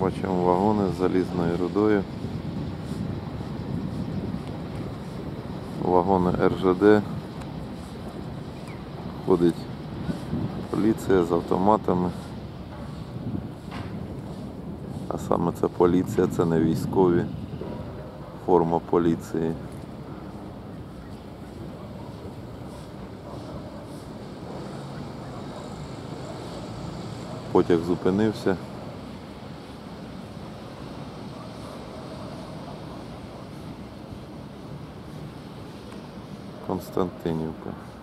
Бачимо вагони з залізною рудою. Вагони РЖД. Ходить поліція з автоматами. А саме це поліція, це не військові. Форма поліції. Потяг зупинився. Константинівка.